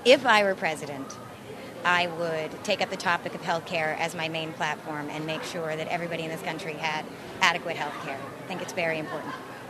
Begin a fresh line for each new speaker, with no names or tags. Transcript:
If I were president, I would take up the topic of healthcare as my main platform and make sure that everybody in this country had adequate healthcare. I think it's very important.